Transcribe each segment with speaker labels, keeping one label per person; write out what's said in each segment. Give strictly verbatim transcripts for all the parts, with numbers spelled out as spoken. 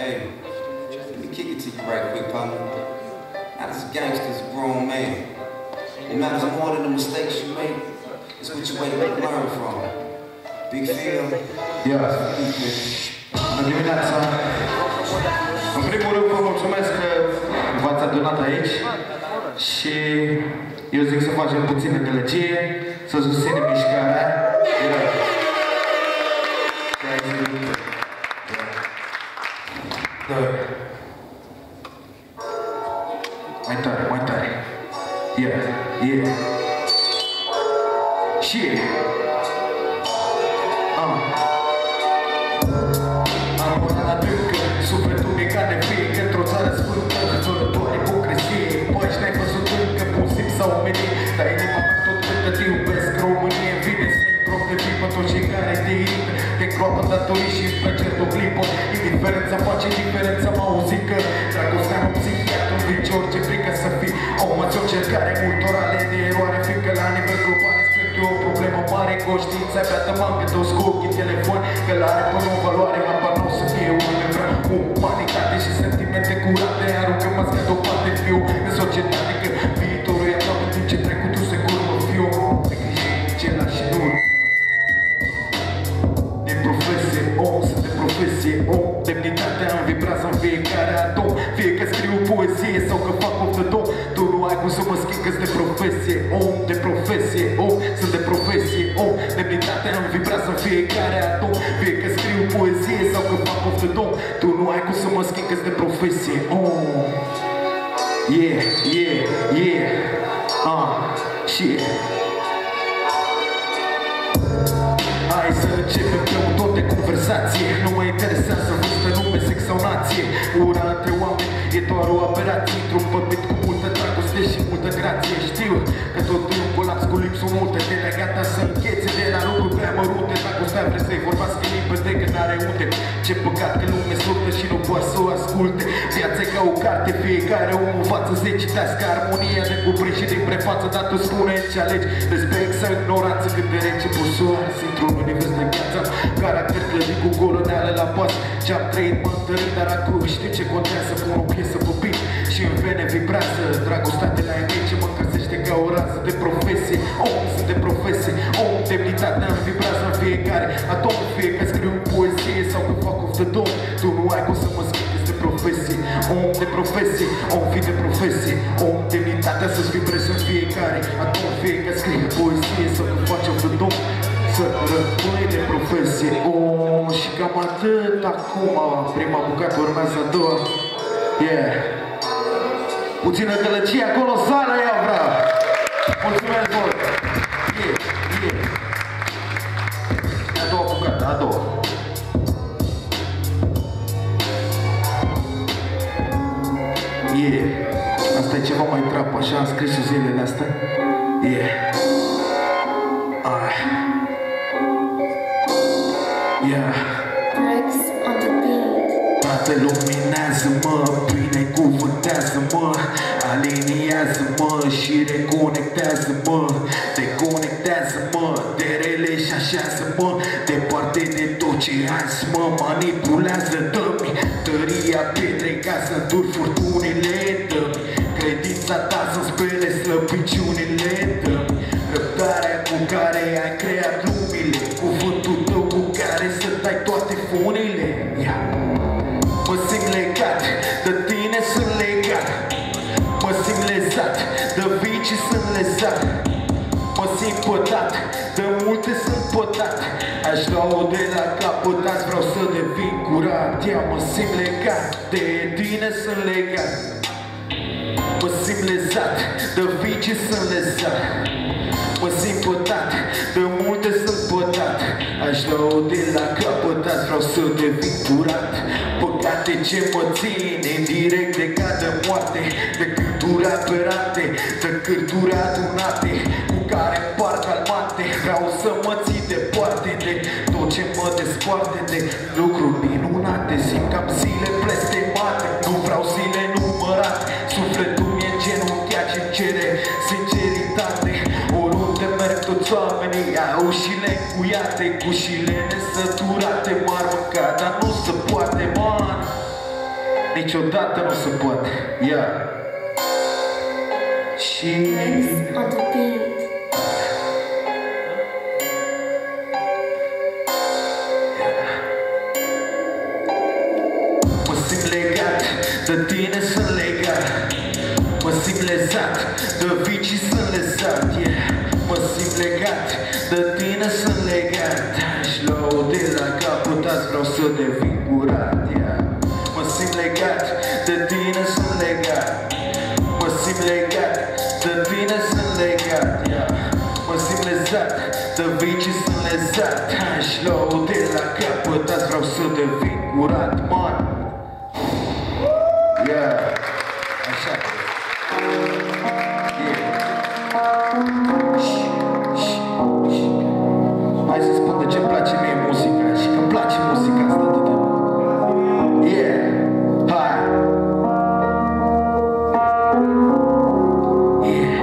Speaker 1: Hey, let me kick it to you right quick, partner. Not as a gangster's a grown man. It matters more than the mistakes you make. It's what you wait to learn from. Big Phil.
Speaker 2: Yeah. Bună dimineața. În primul rând vă mulțumesc că v-ați adunat aici și eu zic să facem puțină gălăgie, să susținem mișcarea. Mai tare, mai tare. Yeah, yeah. Și ah. Armona adâncă, sufletul mi ca de fie, că într-o țară sfântă, zolătoare ipocresie. Păi și n-ai văzut încă bun simț sau omenii, dar inima mea tot cântă, te iubesc Românie. Vine să-i prop de vii pe toți cei care te irită, te groapă datorii și îți plăceri de o clipă. Indiferența face diferența, mă auzi că dragostea nu psihiatru, învinge orice frică să fii. Au măți o cercare multorale de eroare, fiindcă la nivel global respectul e o problemă mare. Conștiința mea te mangă toți cu ochii telefon, că l-are până o valoare, apa nu o să fie unde vrea. Umanitate și sentimente curate, aruncă masca deoparte, fiu în societate, că viitorul e aproape, timp ce trecutul se curmă, fiu același și nu. De profesie, om, sunt de profesie, om. Demnitatea îmi vibrează în fiecare atom, fie că scriu poezie sau că fac of the dom. Tu nu ai cum să mă schimbi că-s de profesie, om, de profesie, om, sunt de profesie, om. Demnitatea îmi vibrează în fiecare atom, fie că scriu poezie sau că fac of the dom. Tu nu ai cum să mă schimbi că-s de profesie, om. Yeah, yeah, yeah, ah, shit. Hai să începem pe un ton de conversație. Nu mă interesează vârstă, nume, sex sau nație. Ura între oameni e doar o aberație. Într-un pământ cu multă dragoste și multă grație. Știu că tot e un colaps cu lipsul multe. De la gata să închețe de la lucruri prea mărunte. Dragostea vrea să-i vorbească limpede că n-are unde. Ce păcat că lume surtă și nu poate să o asculte. Viața e ca o carte, fiecare om învață să citească armonia de cuprins și din prefață. Dar tu spune ce alegi, respect sau ignoranță. Cât de rece poți să arzi într-un univers de viața. Caracter clădit cu goloneală la pas. Ce-am trăit mă întărit, dar acum știi ce contează. Pun o piesă pe beat și în vene vibrează. Dragostea de la ei ce mă încălzește ca o rază de profesie. Om, sunt de profesie, om, demnitatea îmi vibrează în fiecare atom. Fie că scriu poezie sau că fac of the dom. Tu nu ai cum să mă schimbi, de profesie, om de profesie, om fi de profesie, om, demnitatea să-ți vibreze în fiecare atom. Fie că scriu poezie sau că faci of the dom. Să rămâi de profesie, oh, și cam atât acum. Prima bucată urmează a doua. Yeah. Puțină gălăgie acolo, sală, ia vreau. Mulțumesc mult. Yeah, yeah. A doua bucată, a doua. Yeah. Asta e ceva mai trap, așa am scris-o zilele astea. Yeah. Ah. Yeah. Toate luminează-mă, binecuvântează-mă, aliniază-mă și reconectează-mă, deconectează-mă de rele și așează-mă departe de tot ce azi mă manipulează. Dă-mi tăria pietrei ca să îndur furtunile, dă-mi credința ta să-mi spele slăbiciunile, dă-mi răbdarea cu care ai creat lumile, cuvântul tău cu care să dai toate funile. Yeah. Mă simt legat, de tine sunt legat. Mă simt lezat, de vicii sunt lezat. Mă simt pătat, de multe sunt pătat. Aș lua-o de la capăt, azi vreau să devin curat. Ia, mă simt legat, de tine sunt legat. Mă simt lezat, de vicii sunt lezat. Mă simt pătat, de multe sunt pătat. Aș lua-o de la capăt, azi vreau să devin curat. Păcate ce mă țin indirect legat de moarte, de gânduri aberante, de gânduri adunate cu care par calmate. Vreau să mă ții departe de tot ce mă desparte de lucruri minunate. Simt cam zile blestemate, nu vreau zile numărate. Sufletul mi-e genunchiat și-mi cere sinceritate. Oriunde merg toți oamenii au ușile încuiate, cu ușile nesăturate. M-ar mânca, dar nu se poate, man. niciodată nu se poate. Ia. Și... Mă simt legat, de tine sunt legat. Mă simt lezat, de vicii sunt lezat, yeah. Mă simt legat, de tine sunt legat. Și luau de la capăt, azi vreau să devin curat, yeah. Mă simt legat, de tine sunt legat. Mă simt legat, de tine sunt legat, yeah. Mă simt lezat, de vicii sunt lezat. Și luau de la capăt, azi vreau să devin curat, man. Yeah. Așa. Hai să spun de ce-mi place mie muzica și că-mi place muzica asta atât de mult. Yeah, hai! Yeah.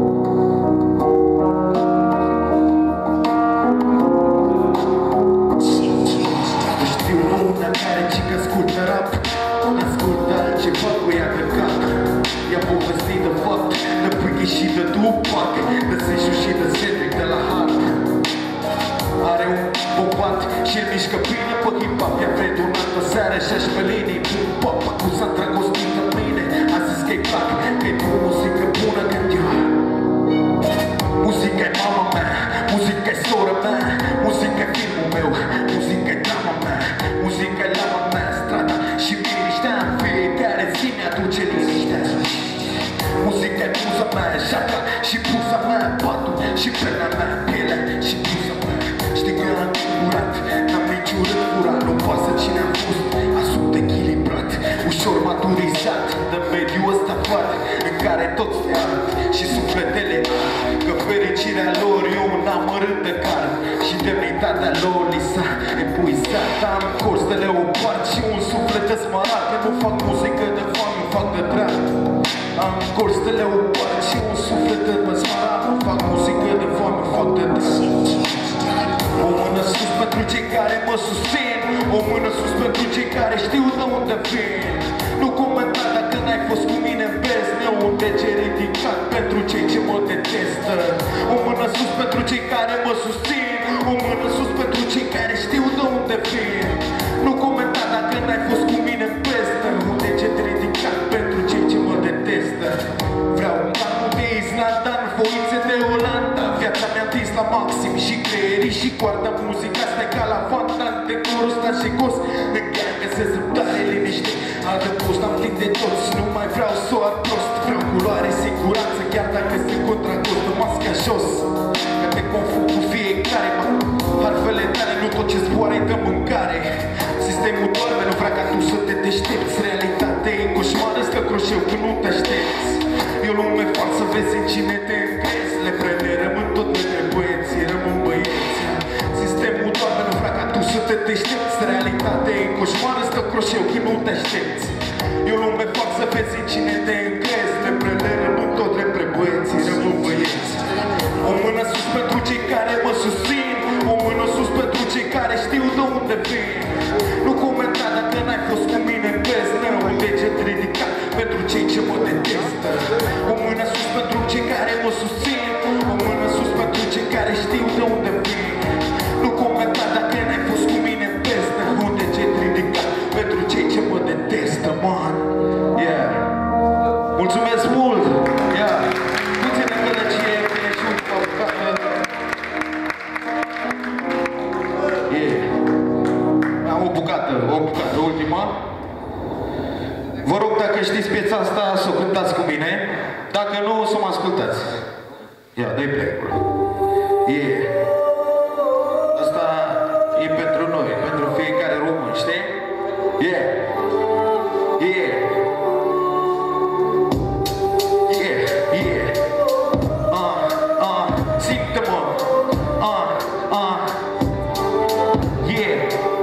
Speaker 2: Nu știu una care ce-că ascultă rap, ascultă altceva cu ea de cap. I-a povestit de fapt, de Pughi și de Tupac, de Seju și de Cedric de la Hard. Are un bombat și-l mișcă bine pe hip-hop. I-a predunat-o seară și-aș pe linii. Pum-pop, acum s-a îndrăgostit de mine. A zis că-i plac, că-i o muzică bună când eu. Muzica-i mama mea, muzica-i sora mea, muzica-i filmul meu, muzica-i drama mea, muzica-i lama mea, strada și liniștea. În fiecare zi mi-aduce liniștea. Muzica-i muza mea, jaca și buza mea, patul și pena mea, pielea și buza mea. Știi că am curat, n-am niciun rând furat. Nu pasă cine am fost, asult echilibrat, ușor maturizat de mediul ăsta fat, în care toți te arăt și sufletele ard. Că fericirea lor e un amărât de card și demnitatea lor li s-a epuizat. Am cors de leopard și un suflet de smarat. Nu fac muzică de foame, fac de drag. Am cors de leopard și un suflet de smarat. Nu fac muzică de foame, fac de drag. O mână sus pentru cei care mă susțin, o mână sus pentru cei care știu de unde vin. Nu comenta dacă n-ai fost cu mine în beznă, un deget ridicat pentru cei ce mă detestă. O mână sus pentru cei care mă susțin, o mână sus pentru cei care știu de unde vin. Nu comenta dacă n-ai fost cu mine în beznă, un deget ridicat pentru cei ce mă detestă. Vreau planul de Islanda, în foițe de Olanda. Viața mi-a întins la maxim și creierii și coarda. Muzica asta e ca la fantan, decorul ăsta și gos. În care găsesc răbdare, liniște, adăpost. Am timp de toți, nu mai vreau să o ar prost. Vreau culoare, siguranță, chiar dacă se contracostă masca jos. Că te confund cu fiecare, mă. Harfele tale, nu tot ce zboară e de mâncare. Sistemul doarme, nu vrea ca tu să te deștepți. Realitatea e coșmară, stă croșeu când nu te aștepți. E o lume falsă, vezi în cine te încrezi. Le prele rămân tot de băieții, rămân băieți. Sistemul doarme, nu vrea ca tu să te deștepți. Realitatea e coșmară, stă croșeu când nu te aștepți. E o lume falsă, vezi în cine te încrezi. Le prele rămân tot de băieții, rămân băieți. O mână sus pentru cei care mă susțin, o mână sus pentru cei care știu de unde vin. Nu comenta dacă n-ai fost cu mine în beznă, un deget ridicat pentru cei ce mă detestă. O mână sus pentru cei care mă susțin, o mână sus pentru cei care știu de unde vin. Nu comenta dacă n-ai fost cu mine în beznă, un deget ridicat pentru cei ce mă detestă, man. Yeah. Mulțumesc mult! Yeah. Puțină gălăgie, bine și un păcată. Yeah. Am o bucată, o bucată, ultima. Vă rog, dacă știți piesa asta, să o cântați cu mine. Dacă nu, o să mă ascultați. Ia, dă-i play-ul. Yeah. Asta e pentru noi, pentru fiecare român, știi? Yeah. Yeah. Yeah, yeah. Ah, ah, simte-mă. Ah, ah. Yeah.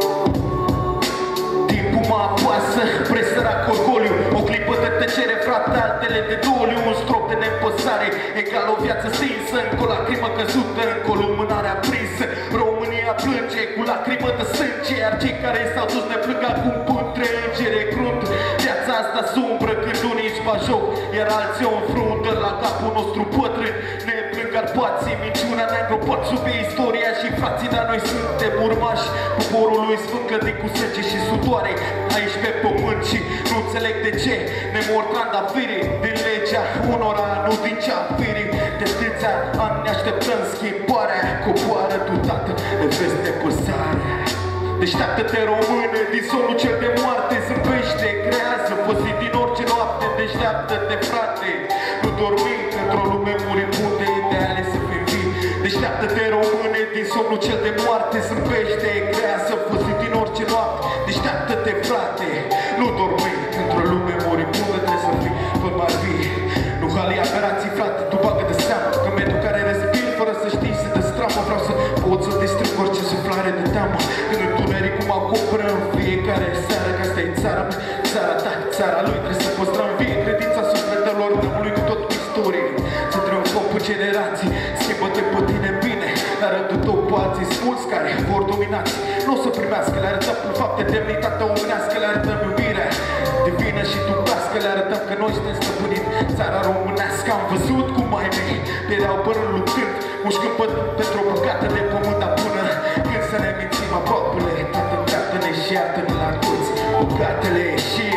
Speaker 2: Timpul mă apasă, presăra corgoliu. O clipă de tăcere, frate, altele de doliu. Un strop de nepăsare, egal o viață stinsă. Încă o lacrimă căzută, încă o lumânare aprinsă. România plânge cu lacrimă de sânge, iar cei care s-au dus ne plâng acum între îngere crunt. Viața asta sumbră când unii își bat joc, iar alții o înfruntă la capul nostru pătrân. Ne plâng Carpații, minciuna ne-a îngropat sub istoria și frații, dar noi suntem urmași poporului sfânt clădit cu sânge și sudoare aici pe pământ și nu înțeleg de ce ne mor trandafirii din legea unora, nu din cea firii. De atâția ani ne așteptăm schimbarea, coboară tu, tată, de veste păsare. Deșteaptă-te, române, din somnul cel de moarte, zâmbește, creează, păzi din orice noapte. Deșteaptă-te, frate, nu dormi într-o lume muribundă, ideale să fim vii. Deșteaptă-te, române, din somnul cel de moarte, zâmbește, creează, păzi din orice noapte. Deșteaptă-te, frate, nu dormi într-o lume muribundă, trebuie să fii tot mai vii. Nu halii aberații, frate, tu bagă de seamă că mediul care respiri fără să știi să te stramă. Vreau să pot să distrug orice suflare de teamă când întunericul mă acoperă în fiecare seară. Că asta e țara mea, țara ta, țara lui. Trebuie să păstrăm vie credința sufletelor neamului cu tot istorie. Să triumfăm pe generații, schimbă-te pe tine bine. La rândul tău pe alții smulți care vor dominați nu o să primească, le arătăm prin fapte demnitatea omenească, le arătăm iubirea divină și dumnească, le arătăm că noi suntem stăpânit țara românească. Am văzut cum mai mei piereau până luptând, mușcând pentru o bucată de pământ, dar până când să ne mințim aproapele, toată îndreaptă-ne și iartă-ne la toți bucatele. Și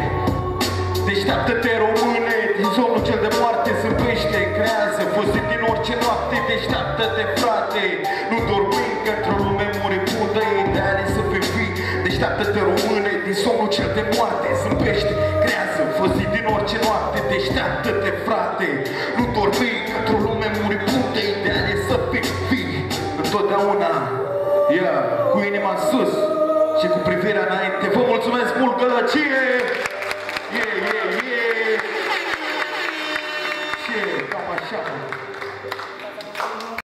Speaker 2: deșteaptă-te, române, din somnul cel de moarte, zâmbește, creează, făzi din orice noapte. Deșteaptă-te, frate, nu dormi că într-o lume muribundă, ideale să fim vii. Deșteaptă-te, române, din somnul cel de moarte, zâmbește, creează, făzi din orice noapte. Deșteaptă-te, frate, nu dormi că într-o lume muribundă, ideale să fim vii. Întotdeauna, yeah, cu inima în sus și cu privirea înainte. Vă mulțumesc mult, Gălăcie! Yeah, yeah, yeah! Ce, cam așa.